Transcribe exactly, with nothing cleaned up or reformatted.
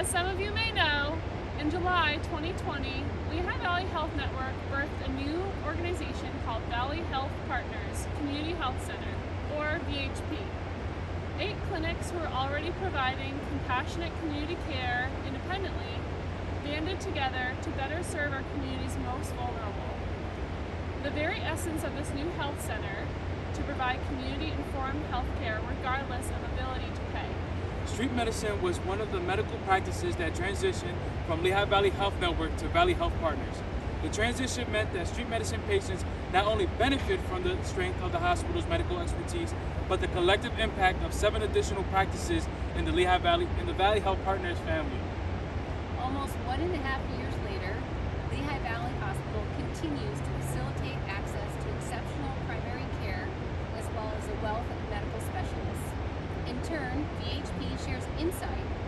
As some of you may know, in July twenty twenty, Lehigh Valley Health Network birthed a new organization called Valley Health Partners Community Health Center, or V H P. Eight clinics who were already providing compassionate community care independently banded together to better serve our community's most vulnerable. The very essence of this new health center to provide community-informed health care regardless of ability to pay. Street medicine was one of the medical practices that transitioned from Lehigh Valley Health Network to Valley Health Partners. The transition meant that street medicine patients not only benefit from the strength of the hospital's medical expertise, but the collective impact of seven additional practices in the Lehigh Valley in the Valley Health Partners family. Almost one and a half years later, Lehigh Valley Hospital continues to facilitate access to exceptional primary care as well as a wealth of medical specialists. In turn, V H P shares insight